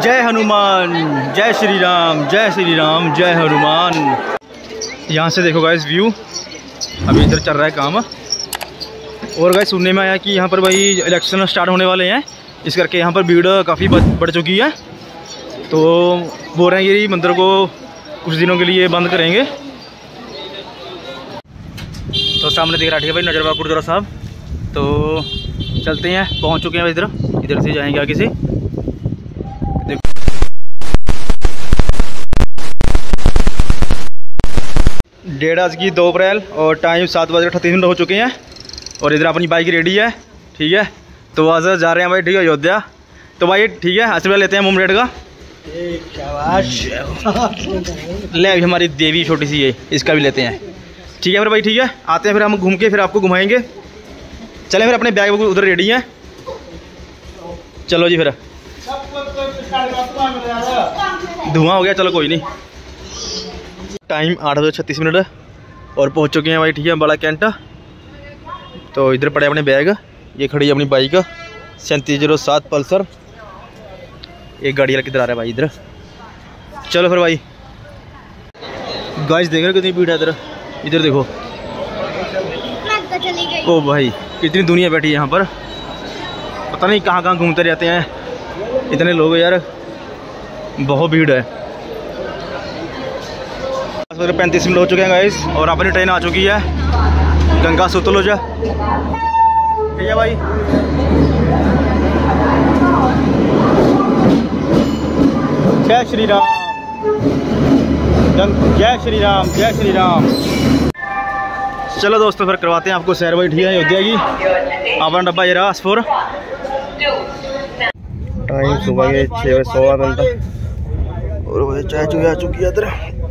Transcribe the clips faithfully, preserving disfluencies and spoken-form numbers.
जय हनुमान, जय श्री राम, जय श्री राम, जय हनुमान। यहाँ से देखो गाइस व्यू, अभी इधर चल रहा है काम। और गाइस सुनने में आया कि यहाँ पर भाई इलेक्शन स्टार्ट होने वाले हैं, इस करके यहाँ पर भीड़ काफ़ी बढ़ चुकी है। तो बोल रहे हैं ये मंदिर को कुछ दिनों के लिए बंद करेंगे। तो सामने दिख रहा है भाई नजरबाग गुरुद्वारा साहब। तो चलते हैं, पहुँच चुके हैं इधर, इधर से जाएंगे आगे से। डेढ़ आज की दो अप्रैल और टाइम सात बजे अट्ठाईस मिनट हो चुके हैं। और इधर अपनी बाइक रेडी है, ठीक है। तो आज जा रहे हैं भाई, ठीक है, अयोध्या। तो भाई ठीक है, आशीर्वाद लेते हैं मोमरेड का। ले अभी हमारी देवी छोटी सी है, इसका भी लेते हैं, ठीक है फिर भाई। ठीक है, आते हैं फिर हम घूम के फिर आपको घुमाएंगे। चलें फिर, अपने बैग उधर रेडी हैं, चलो जी। फिर धुआं हो गया, चलो कोई नहीं। टाइम आठ बजे छत्तीस मिनट और पहुंच चुके हैं भाई, ठीक है, बड़ा कैंट। तो इधर पड़े अपने बैग, ये खड़ी है अपनी बाइक सैंतीस जीरो सात पल्सर। एक गाड़ी किधर आ रहा है भाई इधर, चलो फिर भाई। गाइस देख रहे हो कितनी भीड़ है इधर, इधर देखो। ओ भाई कितनी दुनिया बैठी है यहाँ पर, पता नहीं कहाँ कहाँ घूमते रहते हैं इतने लोग यार, बहुत भीड़ है। पैंतीस मिनट हो चुके हैं गाइस और अपनी ट्रेन आ चुकी है गंगा सतलुज, ठीक है भाई। जय श्री राम, जय श्री राम, जय श्री राम। चलो दोस्तों फिर करवाते हैं आपको सैर भाई, ठीक है, अयोध्या की। अपना डब्बा ये रहा फोर। टाइम सुबह के छः बजे सोलह मिनट और वही चाय चुकी आ चुकी है इधर।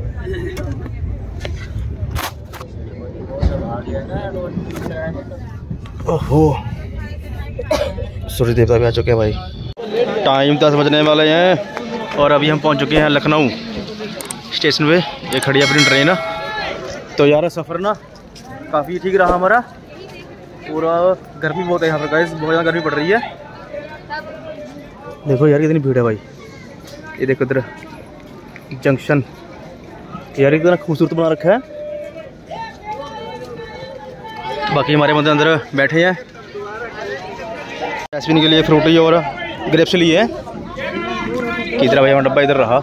ओहो सूर्य देवता भी आ चुके हैं भाई। टाइम दस बजने वाले हैं और अभी हम पहुंच चुके हैं लखनऊ स्टेशन पे। ये खड़ी है अपनी ट्रेन। तो यार सफ़र ना काफ़ी ठीक रहा हमारा। पूरा गर्मी बहुत है यहाँ पर गाइस, बहुत ज़्यादा गर्मी पड़ रही है। देखो यार कितनी भीड़ है भाई, ये देखो इधर जंक्शन, यार इतना खूबसूरत बना रखा है। बाकी हमारे बंदे अंदर बैठे हैं, आइसक्रीम के लिए फ्रूटी और ग्रेप्स लिए हैं। किधर भाई हमारा डब्बा, इधर रहा।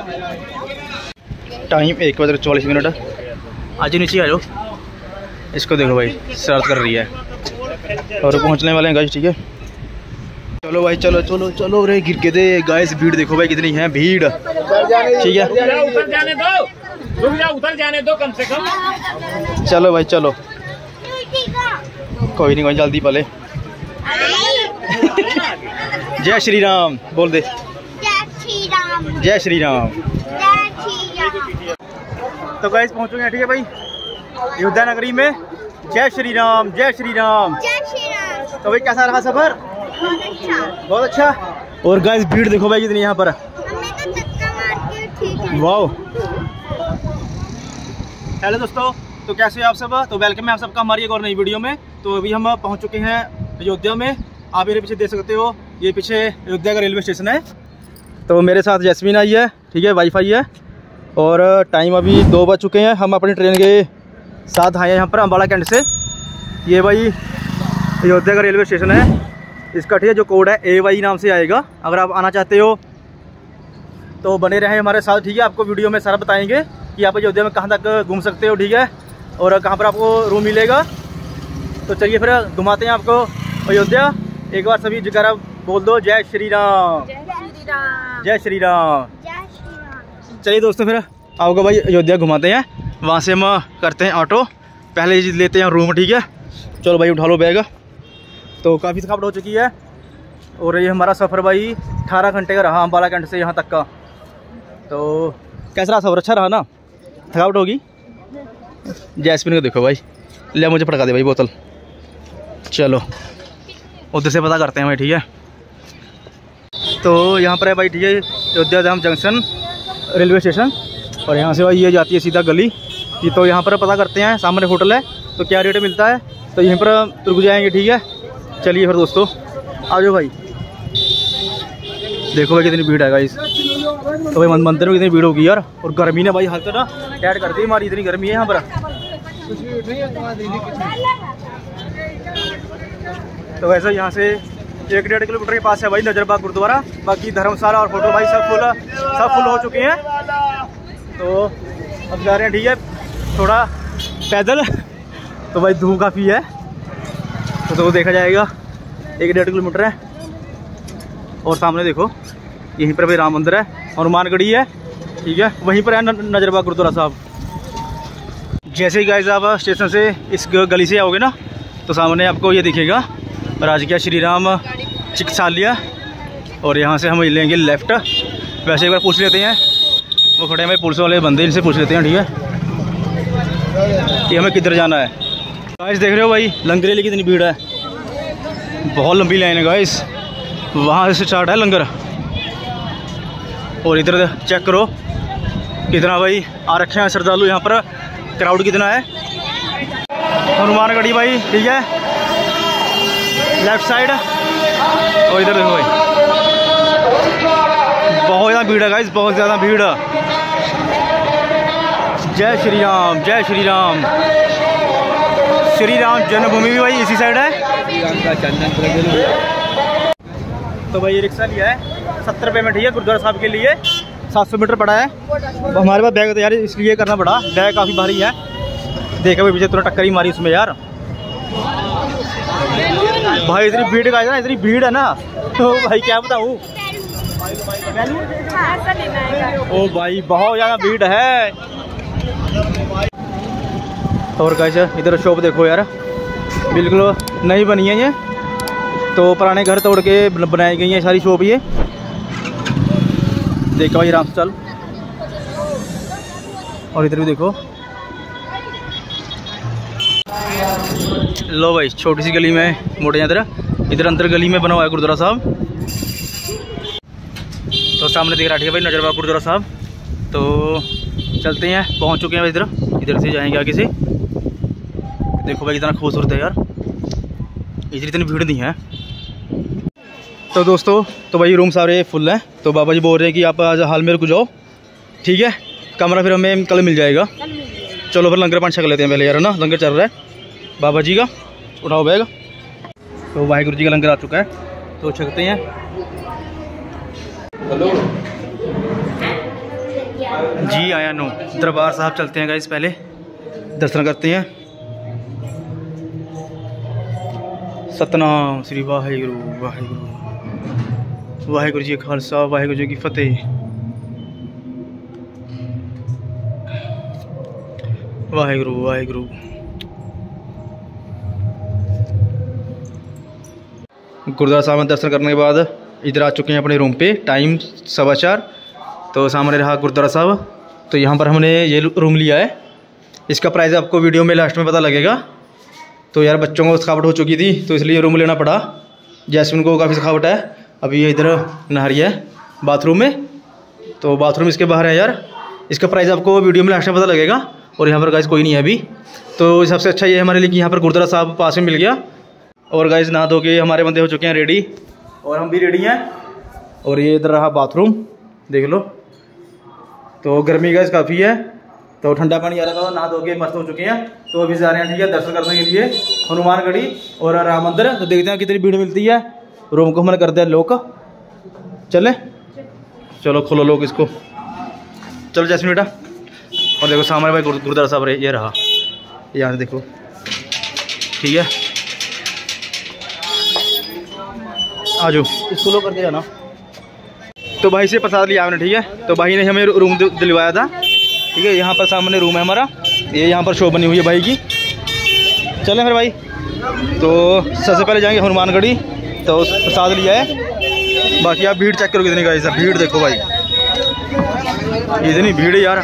टाइम एक बजे चौवालीस मिनट। आज नीचे आ जाओ, इसको देखो भाई शरारत कर रही है। और पहुंचने वाले हैं गाइस, ठीक है। चलो भाई चलो चलो चलो, रे गिर के दे गाइस। भीड़ देखो भाई कितनी है भीड़, ठीक है। उतर जाने दो, रुक जाओ, उतर जाने दो कम से कम। चलो भाई चलो, कोई नहीं, कोई जल्दी पले। जय श्री राम बोल दे, जय श्री राम, जय श्री राम। जय श्री राम। तो गाइस पहुंचोगे ठीक है भाई अयोध्या नगरी में। जय श्री राम, जय श्री राम, जय श्री राम। तो भाई कैसा रहा सफर? बहुत अच्छा, बहुत अच्छा। और गाइस भीड़ देखो भाई कितनी यहाँ पर। हमने तो धक्का मार के ठीक है। वाओ। हेलो दोस्तों, तो कैसे हो आप सब? तो वेलकम है आप सबका हमारी एक और नई वीडियो में। तो अभी हम पहुंच चुके हैं अयोध्या में। आप मेरे पीछे देख सकते हो, ये पीछे अयोध्या का रेलवे स्टेशन है। तो मेरे साथ जैस्मीन आई है, ठीक है, वाईफाई है। और टाइम अभी दो बज चुके हैं। हम अपनी ट्रेन के साथ आए हैं यहाँ पर अम्बाला कैंट से। ये भाई अयोध्या का रेलवे स्टेशन है, इसका ठीक है जो कोड है ए वाई नाम से आएगा। अगर आप आना चाहते हो तो बने रहें हमारे साथ, ठीक है। आपको वीडियो में सारा बताएंगे कि आप अयोध्या में कहाँ तक घूम सकते हो, ठीक है, और कहाँ पर आपको रूम मिलेगा। तो चलिए फिर घुमाते हैं आपको अयोध्या। एक बार सभी जगह बोल दो, जय श्री राम, जय श्री राम, जय श्री राम। जय श्री राम। चलिए दोस्तों फिर आपको भाई अयोध्या घुमाते हैं। वहाँ से हम करते हैं ऑटो, पहले लेते हैं रूम, ठीक है। चलो भाई उठा लो बैग। तो काफ़ी थकावट हो चुकी है और ये हमारा सफ़र भाई अठारह घंटे का रहा अम्बाला कैंट से यहाँ तक का। तो कैसा रहा सफ़र? अच्छा रहा ना? थकावट होगी? जैस्मिन को देखो भाई, ले मुझे पटका दे भाई बोतल। चलो उधर से पता करते हैं भाई, ठीक है। तो यहाँ पर है भाई, ठीक है, Ayodhya Dham junction railway station. और यहाँ से भाई ये जाती है सीधा गली की। तो यहाँ पर पता करते हैं, सामने होटल है तो क्या रेट मिलता है, तो यहीं पर रुक जाएंगे, ठीक है। चलिए फिर दोस्तों आ जाओ भाई। देखो भाई कितनी भीड़ है गाइस। तो भाई मंदिर में कितनी भीड़ होगी यार। और गर्मी ने भाई हालत ना ऐड कर दी हमारी, इतनी गर्मी है यहाँ पर। तो वैसे यहाँ से एक डेढ़ किलोमीटर के पास है भाई नजरबाग गुरुद्वारा। बाकी धर्मशाला और होटल भाई सब फुल सब फुल हो चुके हैं। तो अब जा रहे हैं ठीक है थोड़ा पैदल। तो भाई धूप काफ़ी है तो, तो देखा जाएगा एक डेढ़ किलोमीटर है। और सामने देखो यहीं पर भाई राम मंदिर है, हनुमानगढ़ी है ठीक है, वहीं पर है नजरबाग गुरुद्वारा साहब। जैसे ही गाइस आप स्टेशन से इस गली से आओगे ना तो सामने आपको ये दिखेगा राजकीय श्री राम चिकित्सालय। और यहाँ से हम लेंगे लेफ़्ट। वैसे एक बार पूछ लेते हैं, वो खड़े हैं भाई पुलिस वाले बंदे, इनसे पूछ लेते हैं ठीक है कि हमें किधर जाना है। गाइस देख रहे हो भाई लंगर की कितनी भीड़ है, बहुत लंबी लाइन है गाइस। वहाँ से स्टार्ट है लंगर। और इधर चेक करो कितना भाई आ रखे हैं श्रद्धालु, यहाँ पर क्राउड कितना है। हनुमानगढ़ी भाई ठीक है लेफ्ट साइड। और इधर देखो भाई बहुत ज़्यादा भीड़ है गाइस, बहुत ज़्यादा भीड़। जय श्री राम जय श्री राम। श्री राम जन्मभूमि भी भाई इसी साइड है। तो भाई ये रिक्शा लिया है सत्तर रुपये में ठीक है गुरुद्वारा साहब के लिए। सात सौ मीटर पड़ा है। हमारे पास बैग तैयारी इसलिए करना पड़ा, बैग काफ़ी भारी है। देखा भाई पीछे तुरंत टक्कर ही मारी उसमें यार। भाई इतनी भीड़ का है ना, इतनी भीड़ है ना तो भाई क्या बताऊँ। ओ भाई बहुत ज़्यादा भीड़ है। और कैसे इधर शॉप देखो यार बिल्कुल नई बनी है ये, तो पुराने घर तोड़ के बनाई गई है सारी शॉप ये। देखो भाई आराम से चल। और इधर भी देखो लो भाई छोटी सी गली में मोटे इधर इधर अंदर गली में बना हुआ है गुरुद्वारा साहब। तो सामने दिख रहा है भाई नजरबाग गुरुद्वारा साहब। तो चलते हैं, पहुंच चुके हैं इधर, इधर से जाएंगे आगे से। देखो भाई कितना खूबसूरत है यार, इधर इतनी भीड़ नहीं है। तो दोस्तों तो भाई रूम सारे फुल हैं। तो बाबा जी बोल रहे हैं कि आप आज हाल में रुक जाओ ठीक है, कमरा फिर हमें कल मिल जाएगा। चलो फिर लंगर पानी छक लेते हैं पहले यार है ना, लंगर चल रहा है बाबा जी का। उठाओ बैग। तो वाहिगुरु जी का लंगर आ चुका है तो छकते हैं। हेलो जी आया नो दरबार साहब चलते हैं गाइस, पहले दर्शन करते हैं। सतनाम श्री वाहिगुरु वाहिगुरु वाहिगुरु जी खालसा वाहिगुरु जी की फतेह। वाहिगुरु वाहिगुरु। गुरुद्वारा साहब में दर्शन करने के बाद इधर आ चुके हैं अपने रूम पे, टाइम सवा चार। तो सामने रहा गुरुद्वारा साहब। तो यहाँ पर हमने ये रूम लिया है, इसका प्राइस आपको वीडियो में लास्ट में पता लगेगा। तो यार बच्चों को थकावट हो चुकी थी तो इसलिए रूम लेना पड़ा। जैस्मिन को काफ़ी थकावट है, अभी ये इधर नहा रही है बाथरूम में। तो बाथरूम इसके बाहर है यार, इसका प्राइस आपको वीडियो में लास्ट में पता लगेगा। और यहाँ पर गाइस कोई नहीं है अभी। तो सबसे अच्छा ये हमारे लिए कि यहाँ पर गुरुद्वारा साहब पास में मिल गया। और गाइस नहा धो के हमारे बंदे हो चुके हैं रेडी, और हम भी रेडी हैं। और ये इधर रहा बाथरूम देख लो। तो गर्मी गाइस काफ़ी है तो ठंडा पानी आ रहा था, नहा धो के मस्त हो चुके हैं। तो अभी जा रहे हैं ठीक है दर्शन करने के लिए हनुमानगढ़ी और राम मंदिर। तो देखते हैं कितनी भीड़ मिलती है। रूम को हमने कर दिया लॉक, चले चलो खोलो लोग इसको, चलो जैस्मिन बेटा। और देखो सामने भाई गुरुद्वारा साहब ये रहा, यहाँ देखो ठीक है। आ जाओ इसको लो करके जाना। तो भाई से प्रसाद लिया हमने ठीक है। तो भाई ने हमें रूम दिलवाया था ठीक है। यहाँ पर सामने रूम है हमारा, ये यहाँ पर शो बनी हुई है भाई की। चलें फिर भाई। तो सबसे पहले जाएंगे हनुमानगढ़ी, तो प्रसाद लिया है। बाकी आप भीड़ चेक करो कितनी गाइस है, भीड़ देखो भाई इतनी भीड़ है यार।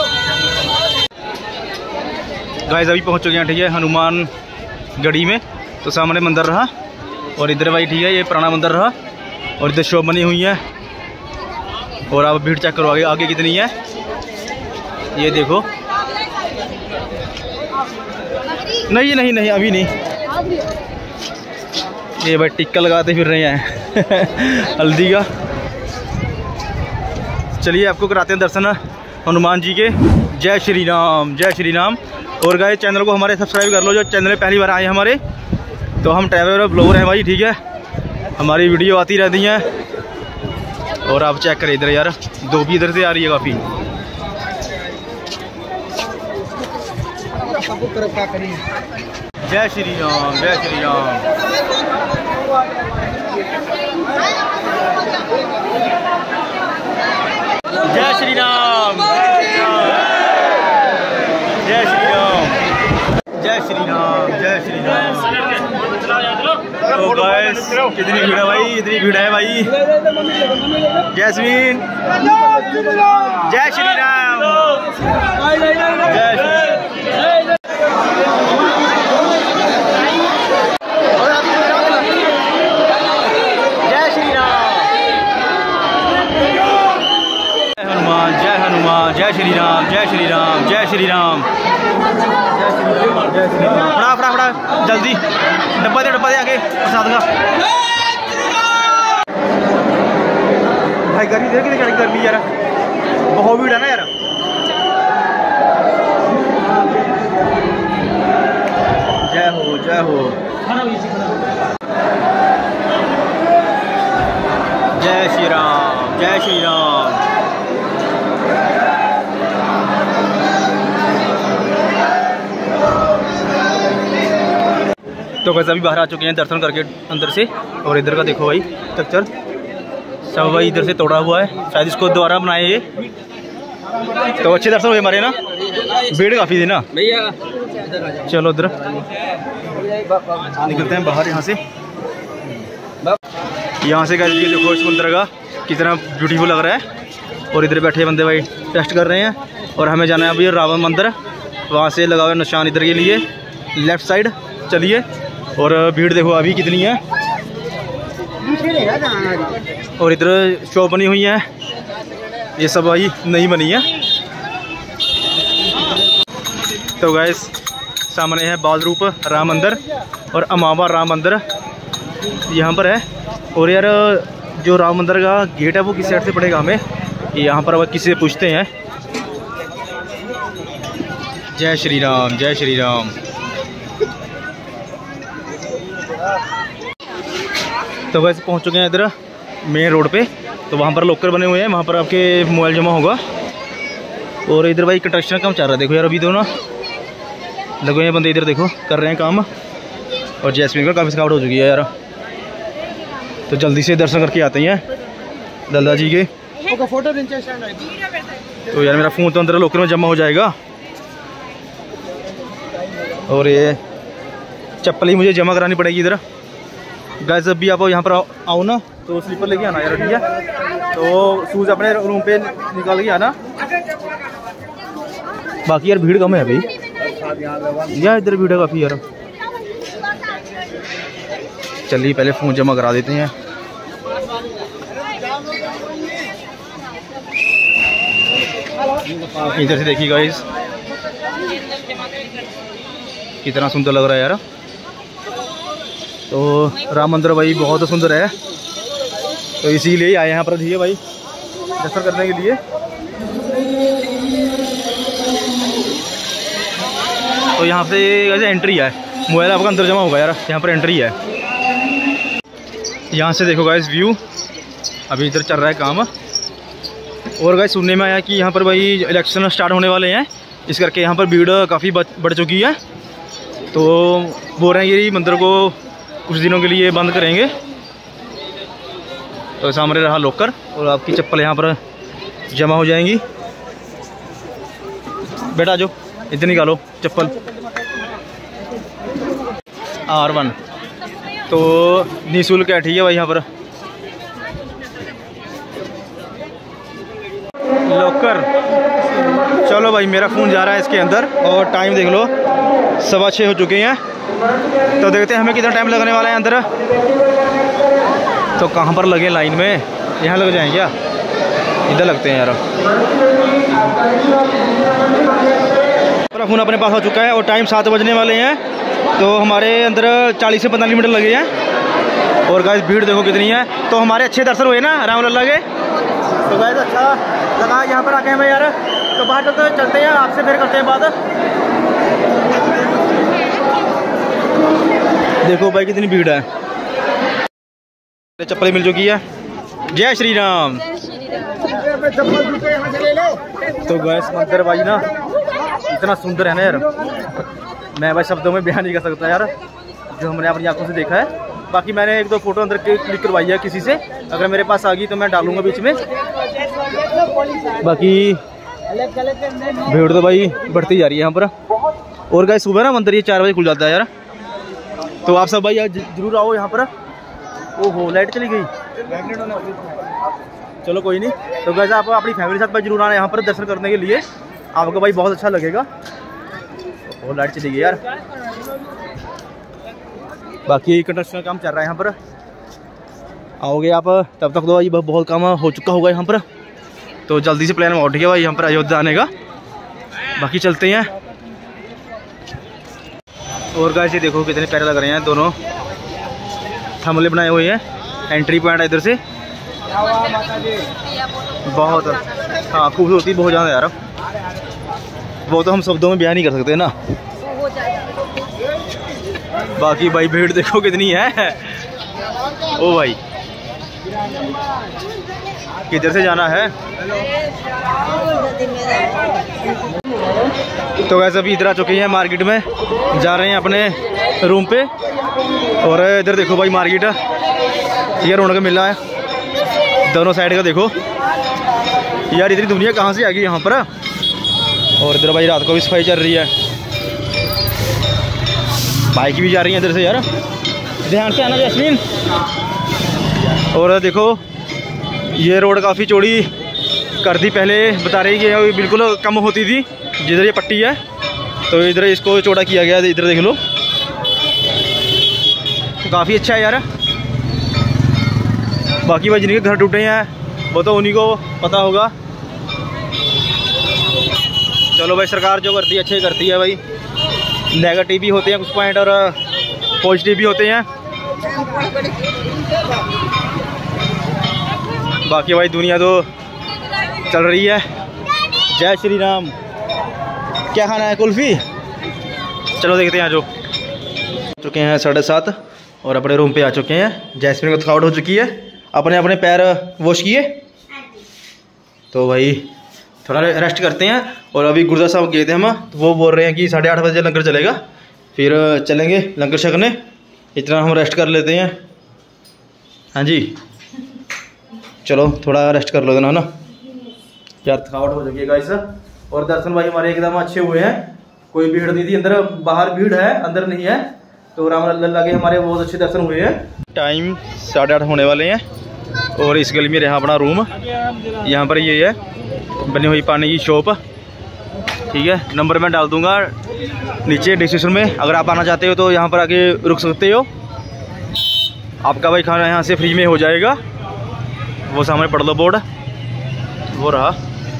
गाइस अभी पहुँच चुके हैं ठीक है हनुमानगढ़ी में। तो सामने मंदिर रहा और इधर भाई ठीक है ये पुराना मंदिर रहा, और इधर शॉप बनी हुई है। और आप भीड़ चेक करो आगे आगे कितनी है, ये देखो। नहीं नहीं नहीं अभी नहीं, ये भाई टिक्का लगाते फिर रहे हैं हल्दी का। चलिए आपको कराते हैं दर्शन हनुमान जी के। जय श्री राम, जय श्री राम। और गाइस चैनल को हमारे सब्सक्राइब कर लो जो चैनल में पहली बार आए हमारे। तो हम ट्रैवलर ब्लॉगर हैं भाई, ठीक है, हमारी वीडियो आती रहती हैं। और आप चेक करें इधर यार, दो भी इधर से आ रही है काफ़ी। जय श्री राम, जय श्री राम। जय श्री राम, जय श्री राम, जय श्री राम, जय श्री राम। तो गाइस कितनी भीड़ है भाई, इतनी भीड़ है भाई। जैस्मीन, जय श्री राम, जय श्री जय श्री राम, जय श्री राम, जय श्री राम, जय श्री राम। फड़ा फड़ा फड़ा जल्दी, डब्बा दे डब्बा दे आगे प्रसाद का। भाई गर्मी देख कितनी गर्मी यार, बहुत भीड़ है ना यार। जय हो, जय हो, जय श्री राम, जय श्री राम। तो कैसे अभी बाहर आ चुके हैं दर्शन करके अंदर से। और इधर का देखो भाई स्ट्रक्चर सब भाई इधर से तोड़ा हुआ है, शायद इसको दोबारा बनाए ये। तो अच्छे दर्शन हुए हमारे ना, भीड़ काफ़ी थी ना भैया। चलो उधर निकलते हैं बाहर यहाँ से। यहाँ से कैसे ये देखो समुद्र का कितना ब्यूटीफुल लग रहा है। और इधर बैठे बंदे भाई टेस्ट कर रहे हैं। और हमें जाना है अभी रावण मंदिर, वहाँ से लगा हुआ निशान इधर के लिए लेफ्ट साइड। चलिए, और भीड़ देखो अभी कितनी है। और इधर शॉप बनी हुई है, ये सब भाई नहीं बनी है। तो गैस सामने है बाल रूप राम मंदिर और अमावा राम मंदिर यहाँ पर है। और यार जो राम मंदिर का गेट है वो किस साइड से पड़ेगा हमें, यहाँ पर अब किसी से पूछते हैं। जय श्री राम, जय श्री राम। तो वैसे पहुंच चुके हैं इधर मेन रोड पे। तो वहाँ पर लॉकर बने हुए हैं, वहाँ पर आपके मोबाइल जमा होगा। और इधर भाई कंस्ट्रक्शन काम चल रहा है, देखो यार अभी तो ना लगे हैं बंदे, इधर देखो कर रहे हैं काम। और जैस्मीन का काफ़ी थकावट हो चुकी है यार, तो जल्दी से दर्शन करके आते हैं दल्ला जी के। तो यार मेरा फ़ोन तो अंदर लॉकर में जमा हो जाएगा। और ये चप्पल ही मुझे जमा करानी पड़ेगी इधर। गाइस जब भी आप यहाँ पर आओ ना तो स्लीपर लेके आना यार, ठीक है। तो शूज़ अपने रूम पे निकाल के आना। बाकी यार भीड़ कम है भाई, यार इधर भीड़ है काफ़ी यार। चलिए पहले फ़ोन जमा करा देते हैं। इधर से देखिए गाइस कितना सुंदर लग रहा है यार। तो राम मंदिर भाई बहुत सुंदर है, तो इसीलिए आए यहाँ पर, ठीक है भाई, दर्शन करने के लिए। तो यहाँ से ऐसे एंट्री है, मोबाइल आपका अंदर जमा होगा यार, यहाँ पर एंट्री है। यहाँ से देखो गाइस व्यू, अभी इधर चल रहा है काम। और गाइस सुनने में आया कि यहाँ पर भाई इलेक्शन स्टार्ट होने वाले हैं, इस करके यहाँ पर भीड़ काफ़ी बढ़ चुकी है। तो बोल रहे हैं ये मंदिर को कुछ दिनों के लिए बंद करेंगे। तो सामने रहा लॉकर, और आपकी चप्पल यहाँ पर जमा हो जाएंगी। बेटा जो इधर निकालो चप्पल। आर वन तो निःशुल्क है, ठीक है भाई। यहाँ पर लॉकर, चलो भाई मेरा फ़ोन जा रहा है इसके अंदर। और टाइम देख लो सवा छः हो चुके हैं। तो देखते हैं हमें कितना टाइम लगने वाला है अंदर। तो कहाँ पर लगे लाइन में, यहाँ लग जाएं क्या? इधर लगते हैं यार। मेरा फ़ोन अपने पास हो चुका है और टाइम सात बजने वाले हैं। तो हमारे अंदर चालीस से पैंतालीस मिनट लगे हैं। और गाइस भीड़ देखो कितनी है। तो हमारे अच्छे दर्शन हुए ना राम लल्ला के। तो गाइस अच्छा लगा यहाँ पर आके हमें यार। तो बाहर चलते चलते हैं, आपसे फिर करते हैं बात। देखो भाई कितनी भीड़ है। चप्पल मिल चुकी है। जय श्री राम। तो गैस मंदिर भाई ना इतना सुंदर है ना यार, मैं भाई शब्दों में बयान नहीं कर सकता यार, जो हमने अपनी आंखों से देखा है। बाकी मैंने एक दो फोटो अंदर के क्लिक करवाई है किसी से, अगर मेरे पास आ गई तो मैं डालूंगा बीच में। बाकी भीड़ तो भाई बढ़ती जा रही है यहाँ पर। और गाइस सुबह ना मंदिर ये चार बजे खुल जाता है यार, तो आप सब भाई जरूर आओ यहाँ पर। ओहो लाइट चली गई, चलो कोई नहीं। तो गाइस आप अपनी फैमिली के साथ भाई जरूर आना यहाँ पर दर्शन करने के लिए, आपको भाई बहुत अच्छा लगेगा। और लाइट चली गई यार। बाकी कंस्ट्रक्शन का काम चल रहा है यहाँ पर, आओगे आप तब तक तो भाई बहुत काम हो चुका होगा यहाँ पर। तो जल्दी से प्लान उठ गया भाई यहाँ पर अयोध्या आने का। बाकी चलते हैं। और गाइस ये देखो कितने प्यारे लग रहे हैं, दोनों थमले बनाए हुए हैं। एंट्री पॉइंट है इधर से, बहुत हाँ खूबसूरती बहुत ज़्यादा यार, वो तो हम शब्दों में बयान नहीं कर सकते ना। बाकी भाई भीड़ देखो कितनी है। ओ भाई किधर से जाना है? तो वैसे अभी इधर आ चुके हैं, मार्केट में जा रहे हैं अपने रूम पे। और इधर देखो भाई मार्केट, ये रौनक मिल रहा है दोनों साइड का। देखो यार इतनी दुनिया कहाँ से आ गई यहाँ पर। और इधर भाई रात को भी सफाई चल रही है, बाइक भी जा रही है इधर से यार, ध्यान से आना जैस्मीन। और देखो ये रोड काफ़ी चौड़ी कर दी, पहले बता रही कि बिल्कुल कम होती थी जिधर ये पट्टी है, तो इधर इसको चौड़ा किया गया। इधर देख लो काफ़ी अच्छा है यार। बाकी भाई जिनके घर टूटे हैं वो तो उन्हीं को पता होगा। चलो भाई सरकार जो करती है अच्छे करती है भाई, नेगेटिव भी होते हैं कुछ पॉइंट और पॉजिटिव भी होते हैं। बाकी भाई दुनिया तो चल रही है। जय श्री राम। क्या खाना है? कुल्फी। चलो देखते हैं। जो चुके हैं साढ़े सात और अपने रूम पे आ चुके हैं। जैस्मिन को थकावट हो चुकी है, अपने अपने पैर वॉश किए, तो भाई थोड़ा रेस्ट करते हैं। और अभी गुरुद्वारा साहब गए थे हम, तो वो बोल रहे हैं कि साढ़े आठ बजे लंगर चलेगा, फिर चलेंगे लंगर छकने। इतना हम रेस्ट कर लेते हैं। हाँ जी चलो थोड़ा रेस्ट कर लो देना ना यार, थकावट हो चुकी है गाइस। और दर्शन भाई हमारे एकदम अच्छे हुए हैं, कोई भीड़ नहीं थी अंदर, बाहर भीड़ है अंदर नहीं है। तो राम लल्ला के हमारे बहुत अच्छे दर्शन हुए हैं। टाइम साढ़े आठ होने वाले हैं और इस गली में रहा अपना रूम। यहाँ पर ये है बनी हुई पानी की शॉप, ठीक है। नंबर मैं डाल दूंगा नीचे डिस्क्रिप्शन में, अगर आप आना चाहते हो तो यहाँ पर आके रुक सकते हो। आपका भाई खाना यहाँ से फ्री में हो जाएगा। वो सामने पढ़ लो बोर्ड, वो रहा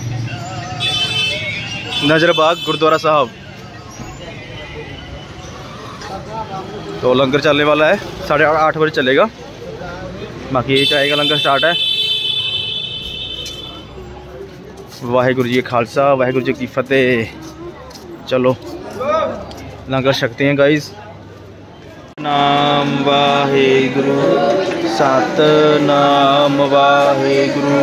नजरबाग गुरुद्वारा साहब। तो लंगर चलने वाला है, साढ़े आठ बजे चलेगा। बाकी चाय का लंगर स्टार्ट है। वाहिगुरु जी के खालसा वाहिगुरु जी की फतेह। चलो लंगर छकते हैं गाइस। नाम वाहिगुरु सत नाम वाहिगुरु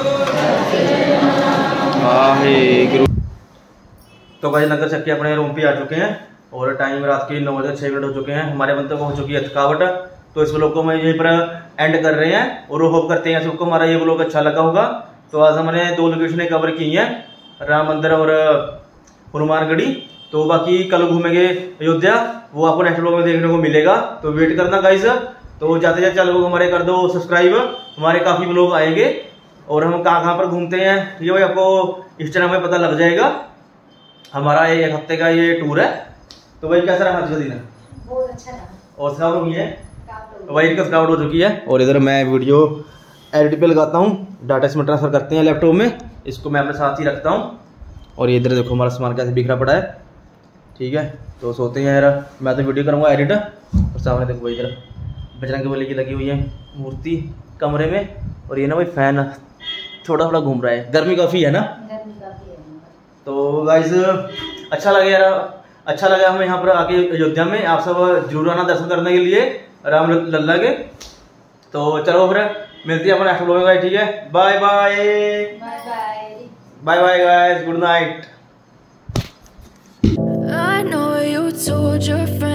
वाहिगुरु। तो गाइस लंगर छक के अपने रूम पे आ चुके हैं और टाइम रात के नौ बजे छः मिनट हो चुके हैं। हमारे बंदे को हो चुकी है थकावट, तो इस व्लॉग को मैं यहीं पर एंड कर रहे हैं और होप करते हैं सबको हमारा ये व्लॉग अच्छा लगा होगा। तो आज हमने दो लोकेशनें कवर की हैं, राम मंदिर और हनुमानगढ़ी। तो बाकी कल घूमेंगे अयोध्या, वो आपको नेक्स्ट व्लॉग में देखने को मिलेगा, तो वेट करना गाइस। तो जाते जाते चैनल को हमारे कर दो सब्सक्राइब, हमारे काफ़ी व्लॉग आएंगे और हम कहाँ कहाँ पर घूमते हैं ये भाई आपको इस चैनल में पता लग जाएगा। हमारा एक हफ्ते का ये टूर है। तो भाई कैसा रहा आज का दिन? बहुत अच्छा रहा। और थकावट हुई है? तो भाई इनका थकावट हो चुकी है। और इधर मैं वीडियो एडिट पे लगाता हूँ, डाटा इसमें ट्रांसफर करते हैं लैपटॉप में, इसको मैं अपने साथ ही रखता हूँ। और ये इधर देखो हमारा सामान कैसे बिखरा पड़ा है, ठीक है। तो सोते हैं यार, मैं तो वीडियो करूँगा एडिट। और सामने देखो इधर बजरंग बली की लगी हुई है मूर्ति कमरे में। और ये ना भाई फैन थोड़ा थोड़ा घूम रहा है, गर्मी काफ़ी है ना। तो गाइस अच्छा लगा यार, अच्छा लगा हमें यहाँ पर आके अयोध्या में। आप सब जरूर आना दर्शन करने के लिए राम लल्ला के। तो चलो फिर मिलती है अपने नेक्स्ट व्लॉग में, ठीक है। Bye bye bye bye guys, good night. I know you told your friends